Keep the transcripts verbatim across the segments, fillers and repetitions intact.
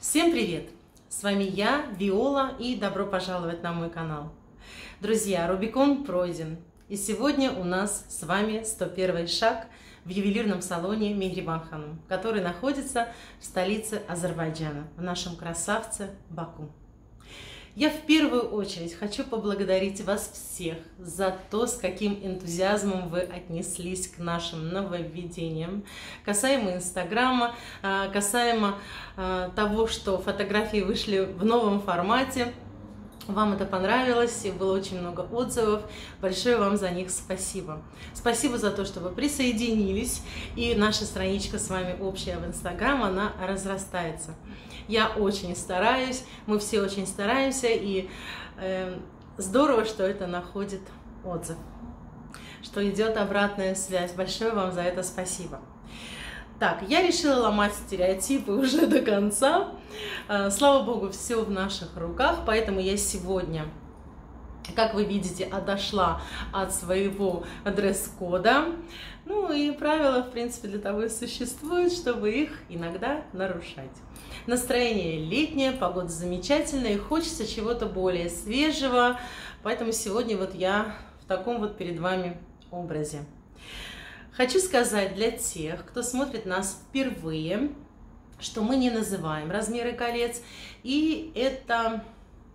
Всем привет! С вами я, Виола, и добро пожаловать на мой канал. Друзья, Рубикон пройден, и сегодня у нас с вами сто первый шаг в ювелирном салоне Мехрибан Ханум, который находится в столице Азербайджана, в нашем красавце Баку. Я в первую очередь хочу поблагодарить вас всех за то, с каким энтузиазмом вы отнеслись к нашим нововведениям, касаемо Инстаграма, касаемо того, что фотографии вышли в новом формате. Вам это понравилось, и было очень много отзывов. Большое вам за них спасибо. Спасибо за то, что вы присоединились, и наша страничка с вами общая в Инстаграм, она разрастается. Я очень стараюсь, мы все очень стараемся, и э, здорово, что это находит отзыв, что идет обратная связь. Большое вам за это спасибо. Так, я решила ломать стереотипы уже до конца. Слава богу, все в наших руках, поэтому я сегодня, как вы видите, отошла от своего дресс-кода. Ну и правила, в принципе, для того и существуют, чтобы их иногда нарушать. Настроение летнее, погода замечательная, и хочется чего-то более свежего, поэтому сегодня вот я в таком вот перед вами образе. Хочу сказать для тех, кто смотрит нас впервые, что мы не называем размеры колец, и это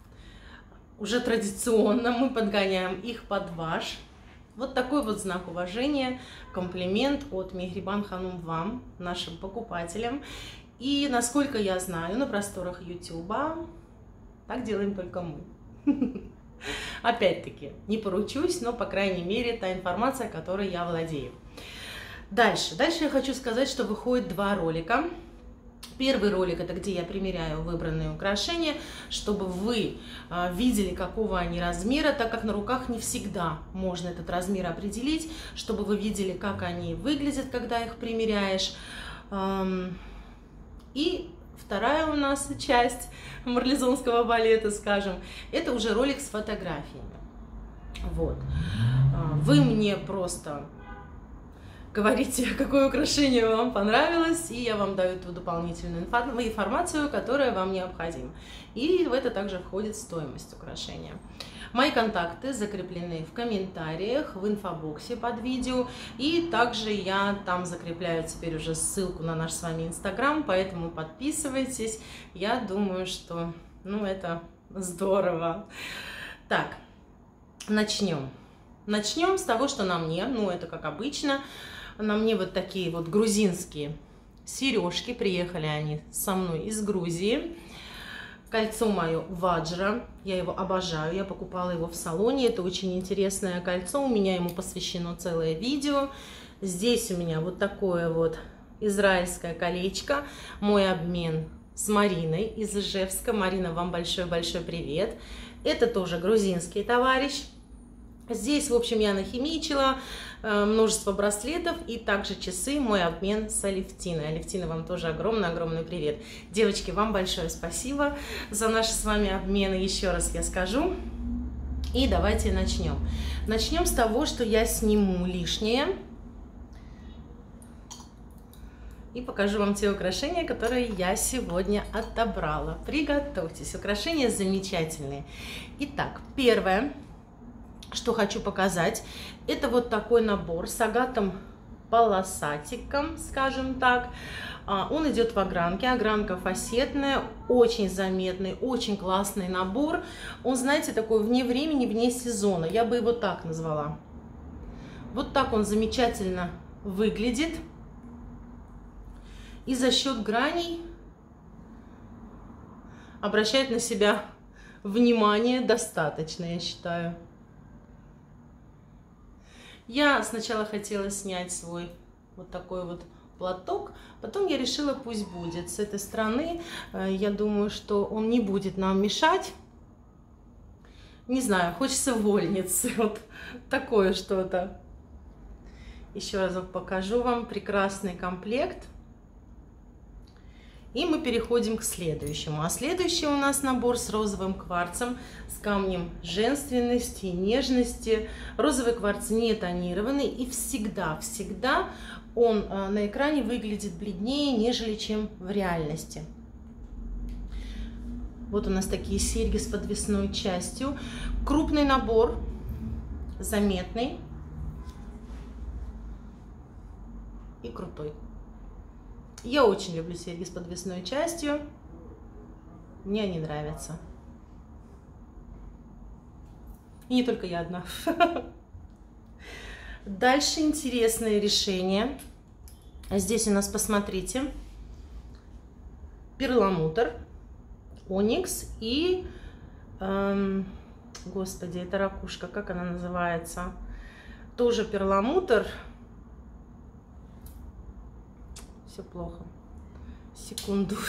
уже традиционно, мы подгоняем их под ваш. Вот такой вот знак уважения, комплимент от Мехрибан Ханум вам, нашим покупателям. И насколько я знаю, на просторах Ютуба так делаем только мы. Опять-таки, не поручусь, но, по крайней мере, та информация, которой я владею. Дальше. Дальше я хочу сказать, что выходит два ролика. Первый ролик — это где я примеряю выбранные украшения, чтобы вы э, видели, какого они размера, так как на руках не всегда можно этот размер определить, чтобы вы видели, как они выглядят, когда их примеряешь. Эм, и вторая у нас часть марлезонского балета, скажем, это уже ролик с фотографиями. Вот. Вы мне просто говорите, какое украшение вам понравилось, и я вам даю ту дополнительную информацию, которая вам необходима. И в это также входит стоимость украшения. Мои контакты закреплены в комментариях, в инфобоксе под видео, и также я там закрепляю теперь уже ссылку на наш с вами Инстаграм, поэтому подписывайтесь. Я думаю, что ну, это здорово. Так, начнем. Начнем с того, что на мне, ну это как обычно, на мне вот такие вот грузинские сережки, приехали они со мной из Грузии. Кольцо мое ваджра, я его обожаю, я покупала его в салоне, это очень интересное кольцо, у меня ему посвящено целое видео. Здесь у меня вот такое вот израильское колечко, мой обмен с Мариной из Ижевска. Марина, вам большой-большой привет. Это тоже грузинский товарищ. Здесь, в общем, я нахимичила э, множество браслетов и также часы, мой обмен с Алевтиной. Алевтина, вам тоже огромный-огромный привет. Девочки, вам большое спасибо за наши с вами обмены, еще раз я скажу. И давайте начнем. Начнем с того, что я сниму лишнее и покажу вам те украшения, которые я сегодня отобрала. Приготовьтесь, украшения замечательные. Итак, первое, что хочу показать, это вот такой набор с агатом полосатиком, скажем так. Он идет в огранке, огранка фасетная, очень заметный, очень классный набор. Он, знаете, такой вне времени, вне сезона, я бы его так назвала. Вот так он замечательно выглядит. И за счет граней обращает на себя внимание достаточно, я считаю. Я сначала хотела снять свой вот такой вот платок, потом я решила, пусть будет с этой стороны. Я думаю, что он не будет нам мешать. Не знаю, хочется вольницы, вот такое что-то. Еще разок покажу вам прекрасный комплект. И мы переходим к следующему. А следующий у нас набор с розовым кварцем, с камнем женственности, нежности. Розовый кварц не тонированный, и всегда, всегда он на экране выглядит бледнее, нежели чем в реальности. Вот у нас такие серьги с подвесной частью. Крупный набор, заметный и крутой. Я очень люблю серьги с подвесной частью. Мне они нравятся. И не только я одна. Дальше интересное решение. Здесь у нас, посмотрите, перламутр, оникс и, эм, господи, это ракушка, как она называется? Тоже перламутр. Все плохо. Секунду.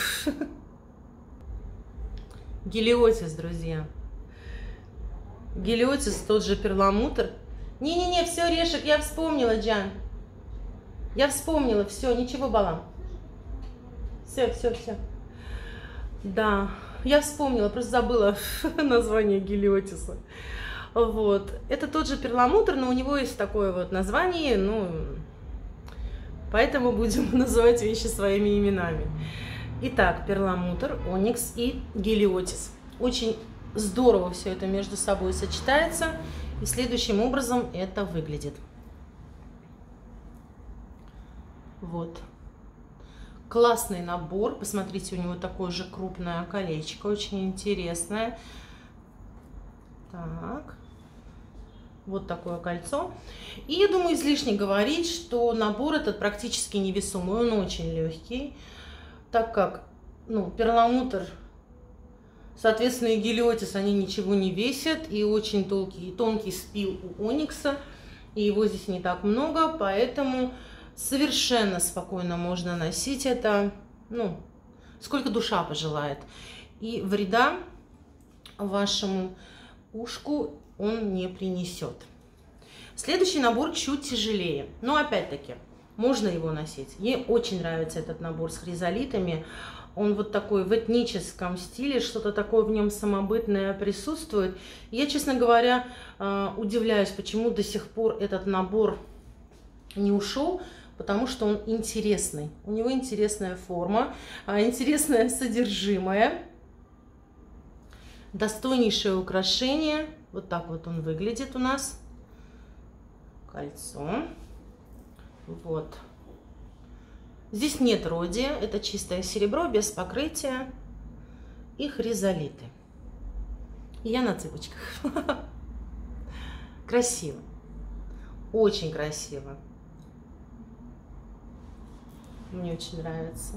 Гелиотис, друзья. Гелиотис, тот же перламутр. Не-не-не, все, Решек, я вспомнила, Джан. Я вспомнила, все, ничего, балам. Все, все, все. Да, я вспомнила, просто забыла название гелиотиса. Вот. Это тот же перламутр, но у него есть такое вот название, ну, поэтому будем называть вещи своими именами. Итак, перламутр, оникс и гелиотис. Очень здорово все это между собой сочетается, и следующим образом это выглядит. Вот. Классный набор. Посмотрите, у него такое же крупное колечко, очень интересное. Так. Вот такое кольцо. И я думаю, излишне говорить, что набор этот практически невесомый, он очень легкий, так как, ну, перламутр, соответственно, и гелиотис, они ничего не весят, и очень тонкий, тонкий спил у оникса, и его здесь не так много, поэтому совершенно спокойно можно носить это, ну, сколько душа пожелает. И вреда вашему ушку он не принесет. Следующий набор чуть тяжелее, но опять-таки можно его носить. Мне очень нравится этот набор с хризолитами. Он вот такой в этническом стиле, что-то такое в нем самобытное присутствует. Я, честно говоря, удивляюсь, почему до сих пор этот набор не ушел, потому что он интересный. У него интересная форма, интересное содержимое, достойнейшее украшение. Вот так вот он выглядит у нас. Кольцо. Вот. Здесь нет родия, это чистое серебро, без покрытия и хризолиты. И я на цыпочках. Красиво. Очень красиво. Мне очень нравится.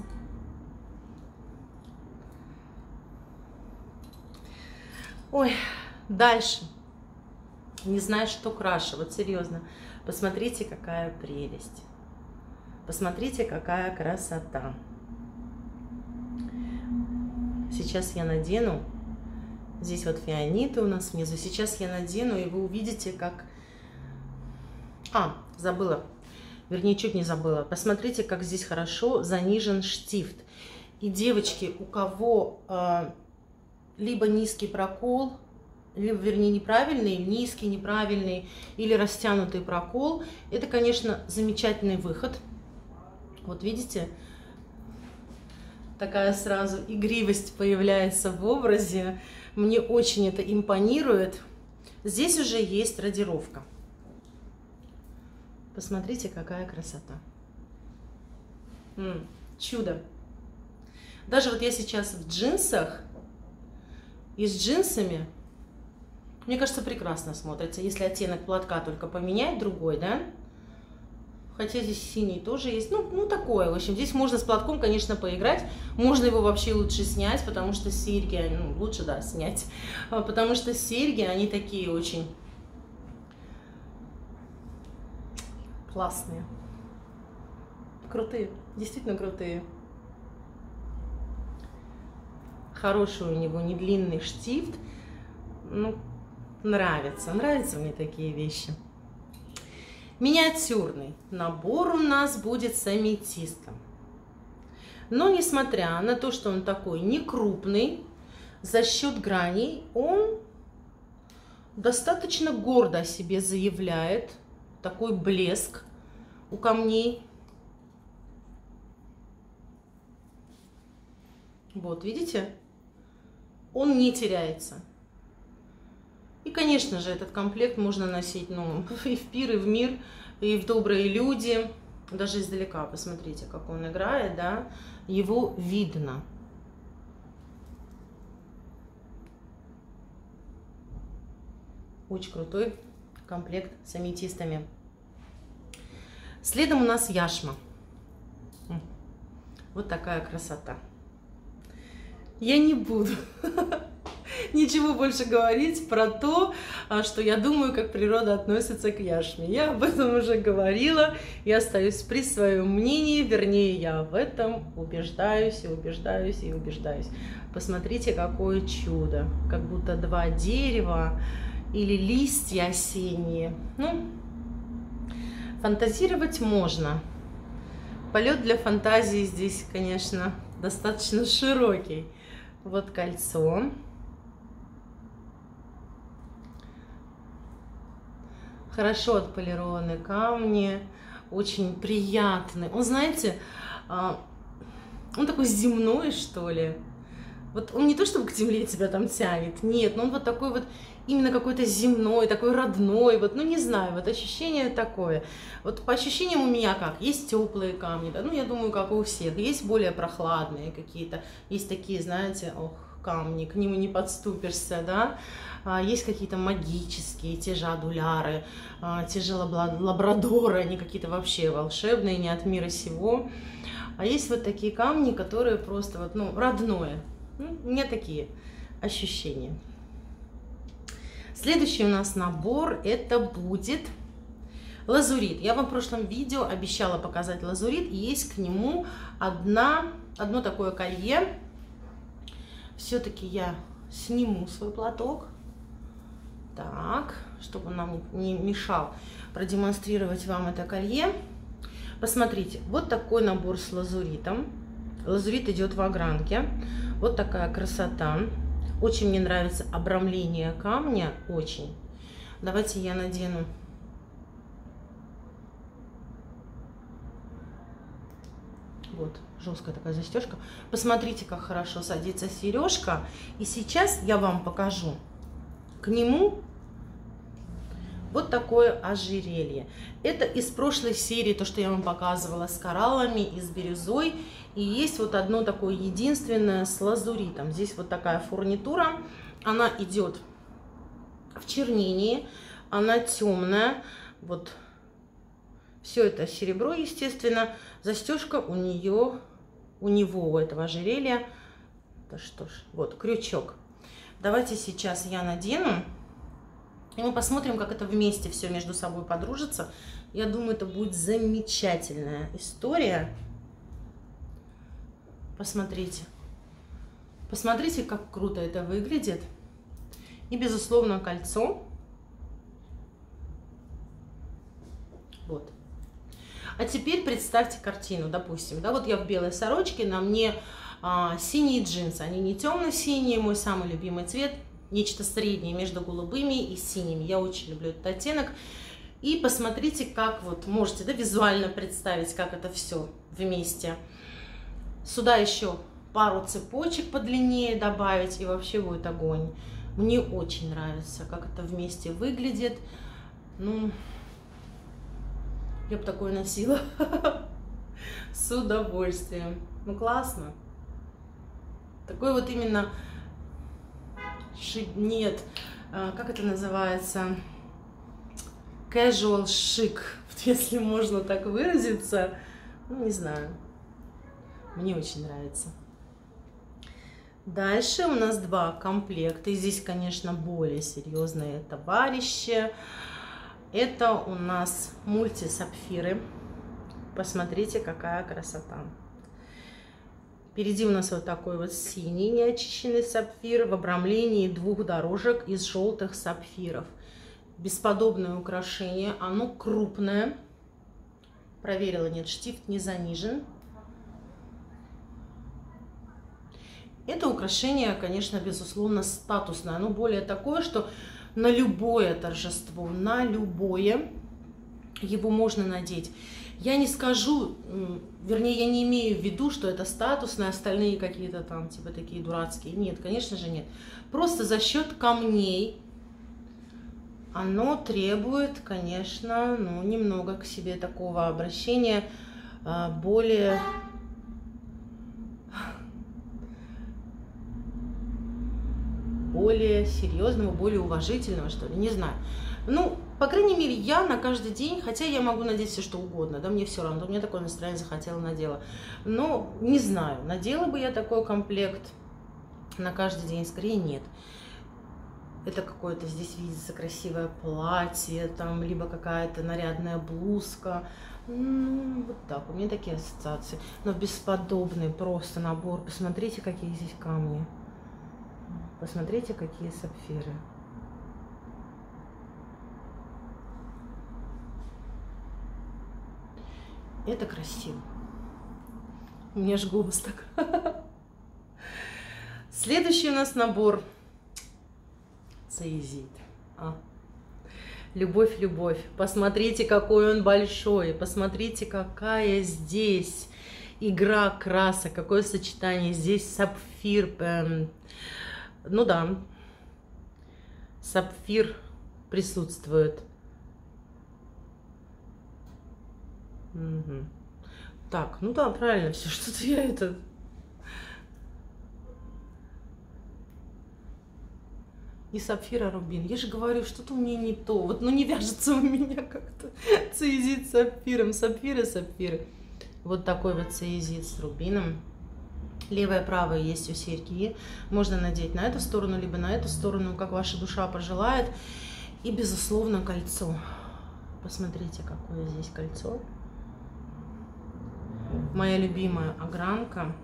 Ой, дальше. Не знаю, что краше. Вот серьезно. Посмотрите, какая прелесть. Посмотрите, какая красота. Сейчас я надену. Здесь вот фианиты у нас внизу. Сейчас я надену, и вы увидите, как... А, забыла. Вернее, чуть не забыла. Посмотрите, как здесь хорошо занижен штифт. И, девочки, у кого э, либо низкий прокол, либо, вернее, неправильный, низкий, неправильный или растянутый прокол, это, конечно, замечательный выход. Вот видите, такая сразу игривость появляется в образе. Мне очень это импонирует. Здесь уже есть радировка. Посмотрите, какая красота. М-м, чудо. Даже вот я сейчас в джинсах и с джинсами, мне кажется, прекрасно смотрится. Если оттенок платка только поменять, другой, да? Хотя здесь синий тоже есть. Ну, ну такое. В общем, здесь можно с платком, конечно, поиграть. Можно его вообще лучше снять, потому что серьги, ну, лучше, да, снять. Потому что серьги, они такие очень классные. Крутые. Действительно крутые. Хороший у него недлинный штифт. Ну, нравится. Нравятся мне такие вещи. Миниатюрный набор у нас будет с аметистом. Но несмотря на то, что он такой не крупный, за счет граней он достаточно гордо о себе заявляет. Такой блеск у камней. Вот, видите? он не теряется. И, конечно же, этот комплект можно носить, ну, и в пир, и в мир, и в добрые люди. Даже издалека, посмотрите, как он играет, да, его видно. Очень крутой комплект с аметистами. Следом у нас яшма. Вот такая красота. Я не буду ничего больше говорить про то, что я думаю, как природа относится к яшме. Я об этом уже говорила, я остаюсь при своем мнении, вернее, я в этом убеждаюсь и убеждаюсь и убеждаюсь. Посмотрите, какое чудо, как будто два дерева или листья осенние. Ну, фантазировать можно. Полет для фантазии здесь, конечно, достаточно широкий. Вот кольцо. Хорошо отполированные камни, очень приятный. Он, знаете, он такой земной, что ли. Вот он не то, чтобы к земле тебя там тянет, нет, но он вот такой вот именно какой-то земной, такой родной, вот, ну не знаю, вот ощущение такое. Вот по ощущениям у меня как, есть теплые камни, да, ну я думаю, как у всех, есть более прохладные какие-то, есть такие, знаете, ох, камни, к ним не подступишься, да, а, есть какие-то магические, те же адуляры, а, те же лабрадоры, они какие-то вообще волшебные, не от мира сего, а есть вот такие камни, которые просто вот, ну, родное. Ну, у меня такие ощущения. Следующий у нас набор, это будет лазурит. Я вам в прошлом видео обещала показать лазурит, и есть к нему одна, одно такое колье. Все-таки я сниму свой платок, так, чтобы он нам не мешал продемонстрировать вам это колье. Посмотрите, вот такой набор с лазуритом. Лазурит идет в огранке. Вот такая красота. Очень мне нравится обрамление камня, очень. Давайте я надену. Вот, жесткая такая застежка. Посмотрите, как хорошо садится сережка. И сейчас я вам покажу к нему вот такое ожерелье. Это из прошлой серии, то, что я вам показывала с кораллами и с бирюзой. И есть вот одно такое единственное с лазуритом. Здесь вот такая фурнитура. Она идет в чернении. Она темная. Вот все это серебро, естественно. Застежка у нее, у него, у этого ожерелья. Да что ж, вот крючок. Давайте сейчас я надену. И мы посмотрим, как это вместе все между собой подружится. Я думаю, это будет замечательная история. Посмотрите. Посмотрите, как круто это выглядит. И, безусловно, кольцо. Вот. А теперь представьте картину, допустим. Да, вот я в белой сорочке, на мне а, синие джинсы. Они не темно-синие, мой самый любимый цвет. Нечто среднее между голубыми и синими. Я очень люблю этот оттенок. И посмотрите, как вот можете, да, визуально представить, как это все вместе. Сюда еще пару цепочек подлиннее добавить, и вообще будет огонь. Мне очень нравится, как это вместе выглядит. Ну, я бы такое носила с удовольствием. Ну, классно. Такой вот именно... Нет, как это называется, casual chic, если можно так выразиться, ну, не знаю, мне очень нравится. Дальше у нас два комплекта, и здесь, конечно, более серьезные товарищи. Это у нас мультисапфиры, посмотрите, какая красота. Впереди у нас вот такой вот синий неочищенный сапфир в обрамлении двух дорожек из желтых сапфиров. Бесподобное украшение, оно крупное. Проверила, нет, штифт не занижен. Это украшение, конечно, безусловно, статусное. Оно более такое, что на любое торжество, на любое его можно надеть. Я не скажу, вернее, я не имею в виду, что это статусные, остальные какие-то там, типа, такие дурацкие. Нет, конечно же нет. Просто за счет камней оно требует, конечно, ну, немного к себе такого обращения, более... более серьезного, более уважительного, что ли, не знаю. Ну, по крайней мере, я на каждый день, хотя я могу надеть все, что угодно, да, мне все равно, у меня такое настроение, захотела, надела. Но не знаю, надела бы я такой комплект на каждый день, скорее нет. Это какое-то здесь видится красивое платье, там, либо какая-то нарядная блузка. Ну, вот так, у меня такие ассоциации. Но бесподобный просто набор. Посмотрите, какие здесь камни. Посмотрите, какие сапфиры. Это красиво. У меня ж голос так. Следующий у нас набор. Цеизит. А. Любовь, любовь. Посмотрите, какой он большой. Посмотрите, какая здесь игра красок. Какое сочетание. Здесь сапфир. Эм, ну да. Сапфир присутствует. Угу. Так, ну да, правильно, все, что-то я это... Не сапфир, а рубин. Я же говорю, что-то у меня не то. Вот, ну не вяжется у меня как-то цеизит с сапфиром. Сапфиры, сапфиры. Вот такой вот цеизит с рубином. Левая, правая есть у серьги. Можно надеть на эту сторону, либо на эту сторону, как ваша душа пожелает. И, безусловно, кольцо. Посмотрите, какое здесь кольцо. Моя любимая огранка.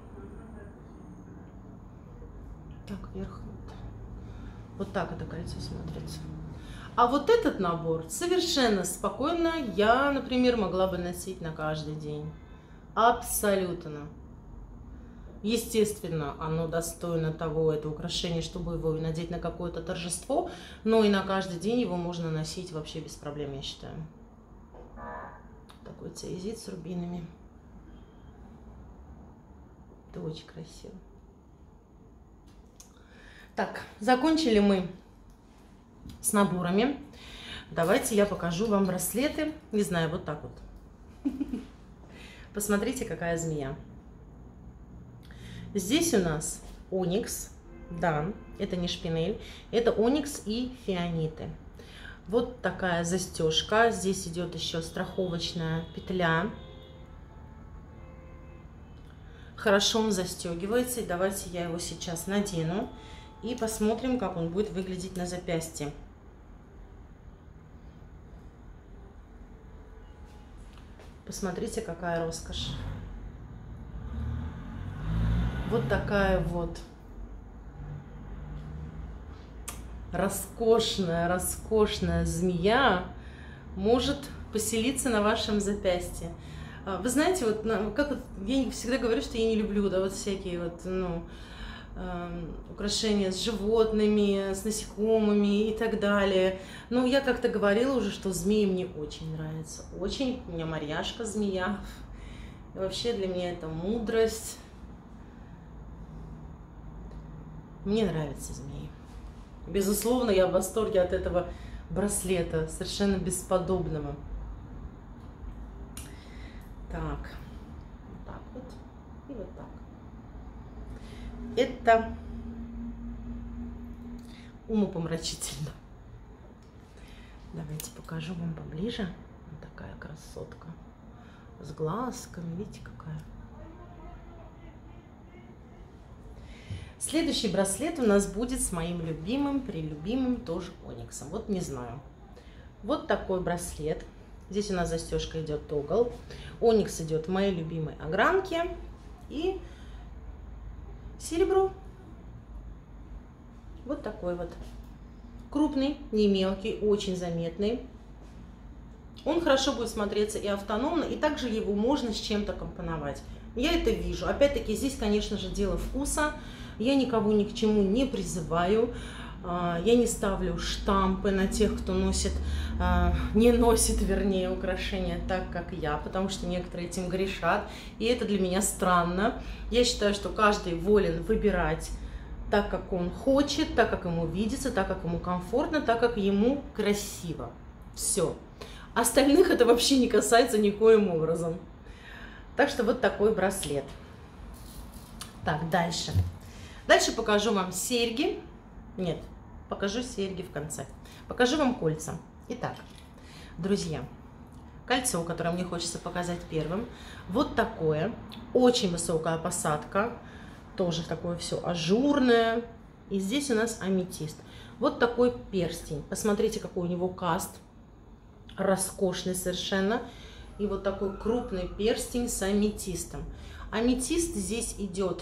Так, вверх. Вот так это кольцо смотрится. А вот этот набор совершенно спокойно я, например, могла бы носить на каждый день. Абсолютно. Естественно, оно достойно того, это украшение, чтобы его надеть на какое-то торжество, но и на каждый день его можно носить вообще без проблем, я считаю. Такой цеизит с рубинами. Это очень красиво. Так, закончили мы с наборами. Давайте я покажу вам браслеты. Не знаю, вот так вот. Посмотрите, какая змея. Здесь у нас оникс. Да, это не шпинель. Это оникс и фианиты. Вот такая застежка. Здесь идет еще страховочная петля. Хорошо он застегивается. И давайте я его сейчас надену. И посмотрим, как он будет выглядеть на запястье. Посмотрите, какая роскошь. Вот такая вот роскошная, роскошная змея может поселиться на вашем запястье. Вы знаете, вот как вот, я всегда говорю, что я не люблю, да, вот всякие вот, ну, украшения с животными, с насекомыми и так далее. Но я как-то говорила уже, что змеи мне очень нравятся. Очень. У меня Марьяшка змея. И вообще для меня это мудрость. Мне нравятся змеи. Безусловно, я в восторге от этого браслета. Совершенно бесподобного. Так. Вот так вот. И вот так. Это умопомрачительно. Давайте покажу вам поближе. Вот такая красотка. С глазками. Видите, какая? Следующий браслет у нас будет с моим любимым, прелюбимым тоже ониксом. Вот не знаю. Вот такой браслет. Здесь у нас застежка идет тогл. Оникс идет в моей любимой огранке. И серебро. Вот такой вот. Крупный, не мелкий, очень заметный. Он хорошо будет смотреться и автономно, и также его можно с чем-то компоновать. Я это вижу. Опять-таки, здесь, конечно же, дело вкуса. Я никого ни к чему не призываю. Я не ставлю штампы на тех, кто носит, не носит, вернее, украшения так, как я, потому что некоторые этим грешат, и это для меня странно. Я считаю, что каждый волен выбирать так, как он хочет, так, как ему видится, так, как ему комфортно, так, как ему красиво. Все. Остальных это вообще не касается никоим образом. Так что вот такой браслет. Так, дальше. Дальше покажу вам серьги. Нет, покажу серьги в конце. Покажу вам кольца. Итак, друзья, кольцо, которое мне хочется показать первым, вот такое. Очень высокая посадка. Тоже такое все ажурное. И здесь у нас аметист. Вот такой перстень. Посмотрите, какой у него каст. Роскошный совершенно. И вот такой крупный перстень с аметистом. Аметист здесь идет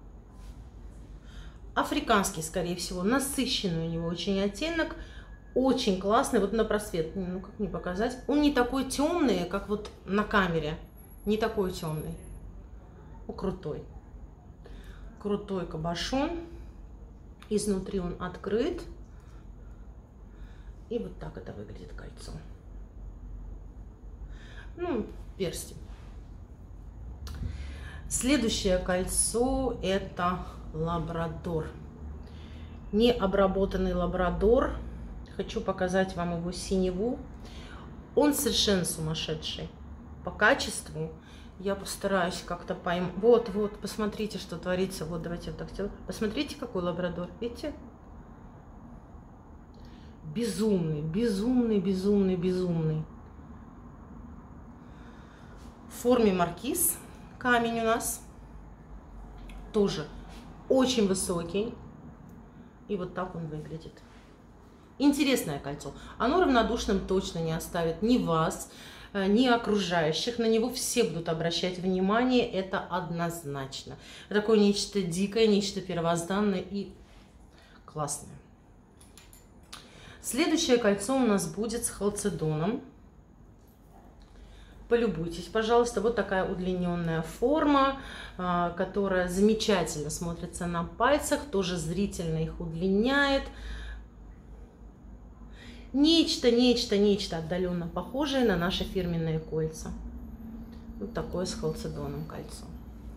африканский, скорее всего, насыщенный у него очень оттенок, очень классный, вот на просвет, ну как не показать, он не такой темный, как вот на камере, не такой темный, о, крутой, крутой кабошон, изнутри он открыт, и вот так это выглядит кольцо, ну, перстень. Следующее кольцо это лабрадор. Не обработанный лабрадор. Хочу показать вам его синеву. Он совершенно сумасшедший. По качеству я постараюсь как-то поймать. Вот, вот, посмотрите, что творится. Вот, давайте вот так сделаем. Посмотрите, какой лабрадор. Видите? Безумный, безумный, безумный, безумный. В форме маркиз камень у нас. Тоже очень высокий. И вот так он выглядит. Интересное кольцо. Оно равнодушным точно не оставит ни вас, ни окружающих. На него все будут обращать внимание. Это однозначно. Такое нечто дикое, нечто первозданное и классное. Следующее кольцо у нас будет с халцедоном. Полюбуйтесь, пожалуйста, вот такая удлиненная форма, которая замечательно смотрится на пальцах, тоже зрительно их удлиняет. Нечто, нечто, нечто отдаленно похожее на наши фирменные кольца. Вот такое с халцедоном кольцо.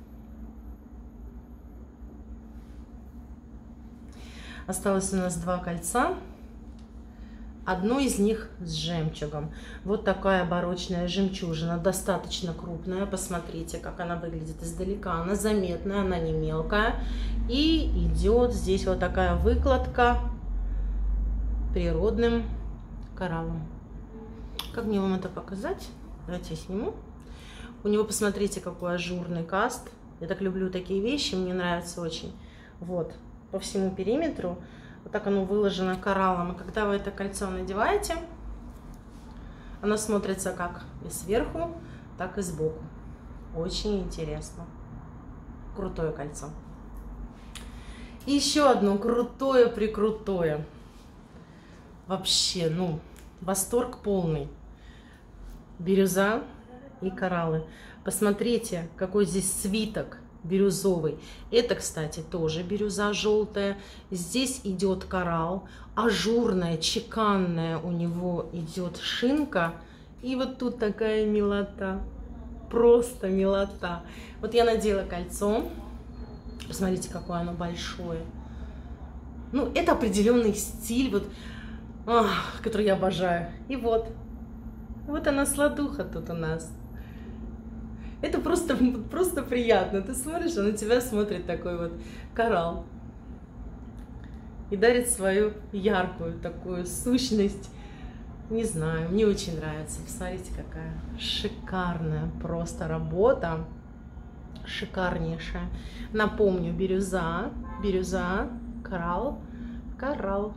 Осталось у нас два кольца. Одно из них с жемчугом. Вот такая барочная жемчужина, достаточно крупная. Посмотрите, как она выглядит издалека. Она заметная, она не мелкая. И идет здесь вот такая выкладка природным кораллом. Как мне вам это показать? Давайте я сниму. У него, посмотрите, какой ажурный каст. Я так люблю такие вещи, мне нравится очень. Вот, по всему периметру. Вот так оно выложено кораллом. И когда вы это кольцо надеваете, оно смотрится как и сверху, так и сбоку. Очень интересно. Крутое кольцо. И еще одно крутое-прикрутое. Вообще, ну, восторг полный. Бирюза и кораллы. Посмотрите, какой здесь свиток бирюзовый. Это, кстати, тоже бирюза желтая. Здесь идет коралл, ажурная, чеканная у него идет шинка. И вот тут такая милота. Просто милота. Вот я надела кольцо. Посмотрите, какое оно большое. Ну, это определенный стиль, вот, ах, который я обожаю. И вот. Вот она, сладуха тут у нас. Это просто, просто приятно. Ты смотришь, а на тебя смотрит такой вот коралл. И дарит свою яркую такую сущность. Не знаю, мне очень нравится. Посмотрите, какая шикарная просто работа. Шикарнейшая. Напомню, бирюза, бирюза, коралл, коралл.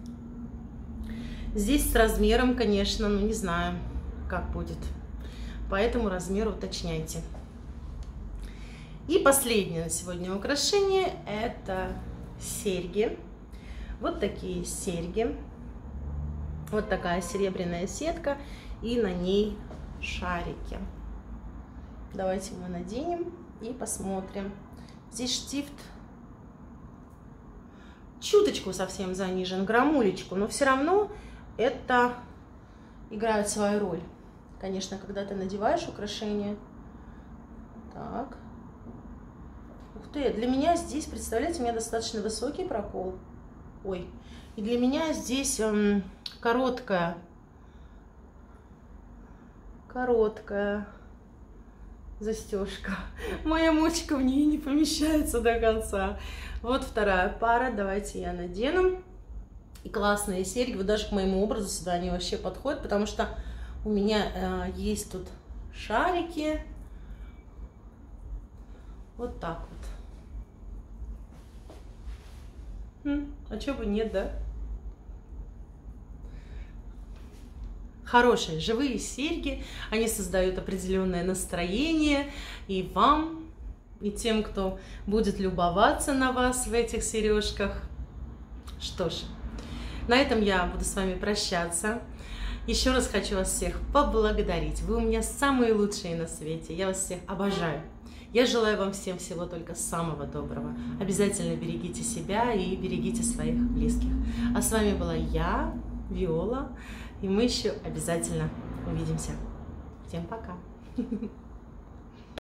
Здесь с размером, конечно, ну не знаю, как будет. Поэтому размер уточняйте. И последнее на сегодня украшение — это серьги. Вот такие серьги. Вот такая серебряная сетка и на ней шарики. Давайте мы наденем и посмотрим. Здесь штифт чуточку совсем занижен, грамулечку, но все равно это играет свою роль. Конечно, когда ты надеваешь украшения. Так. Ух ты, для меня здесь, представляете, у меня достаточно высокий прокол. Ой. И для меня здесь эм, короткая. Короткая застежка. Моя мочка в ней не помещается до конца. Вот вторая пара. Давайте я надену. И классные серьги. Вот даже к моему образу сюда они вообще подходят, потому что у меня э, есть тут шарики. Вот так вот. Хм, а чё бы нет, да? Хорошие, живые серьги, они создают определенное настроение и вам, и тем, кто будет любоваться на вас в этих сережках. Что ж, на этом я буду с вами прощаться. Еще раз хочу вас всех поблагодарить. Вы у меня самые лучшие на свете. Я вас всех обожаю. Я желаю вам всем всего только самого доброго. Обязательно берегите себя и берегите своих близких. А с вами была я, Виола, и мы еще обязательно увидимся. Всем пока!